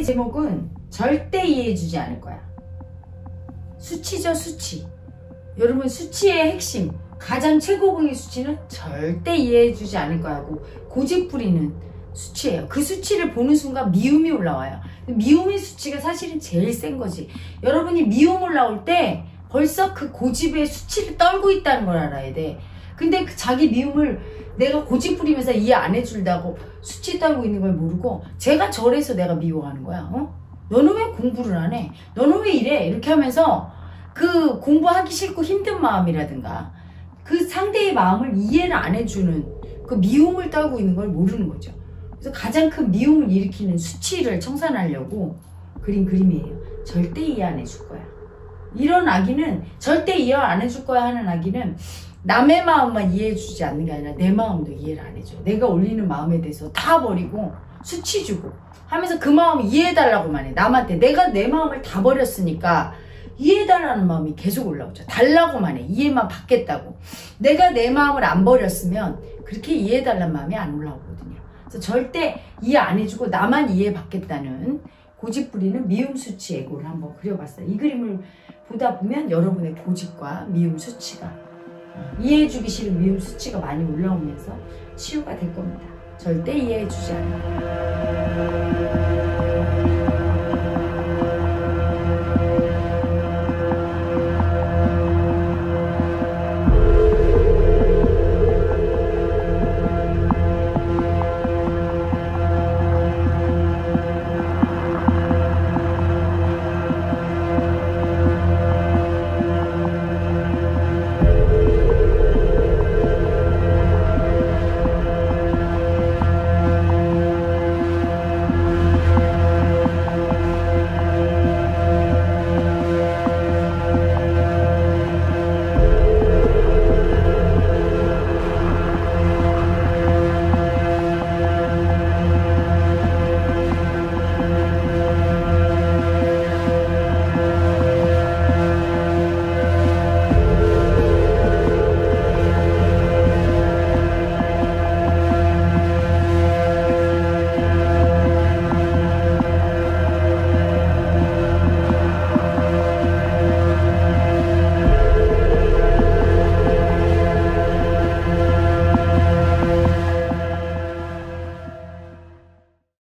제목은 절대 이해해주지 않을 거야. 수치죠, 수치. 여러분, 수치의 핵심, 가장 최고봉의 수치는 절대 이해해주지 않을 거야 하고 고집 부리는 수치예요. 그 수치를 보는 순간 미움이 올라와요. 미움의 수치가 사실은 제일 센 거지. 여러분이 미움 올라올 때 벌써 그 고집의 수치를 떨고 있다는 걸 알아야 돼. 근데 그 자기 미움을 내가 고집 부리면서 이해 안 해준다고 수치 떨고 있는 걸 모르고 제가 저래서 내가 미워하는 거야. 너는 왜 공부를 안 해? 너는 왜 이래? 이렇게 하면서 그 공부하기 싫고 힘든 마음이라든가 그 상대의 마음을 이해를 안 해주는 그 미움을 떨고 있는 걸 모르는 거죠. 그래서 가장 큰 미움을 일으키는 수치를 청산하려고 그린 그림이에요. 절대 이해 안 해줄 거야. 이런 아기는 절대 이해 안 해줄 거야 하는 아기는 남의 마음만 이해해주지 않는 게 아니라 내 마음도 이해를 안 해줘. 내가 올리는 마음에 대해서 다 버리고 수치 주고 하면서 그 마음 이해해달라고만 해. 남한테 내가 내 마음을 다 버렸으니까 이해해달라는 마음이 계속 올라오죠. 달라고만 해. 이해만 받겠다고. 내가 내 마음을 안 버렸으면 그렇게 이해해달라는 마음이 안 올라오거든요. 그래서 절대 이해 안 해주고 나만 이해받겠다는 고집 부리는 미움 수치 애고를 한번 그려봤어요. 이 그림을 보다 보면 여러분의 고집과 미움 수치가 이해해주기 싫은 미움 수치가 많이 올라오면서 치유가 될 겁니다. 절대 이해해주지 않아요.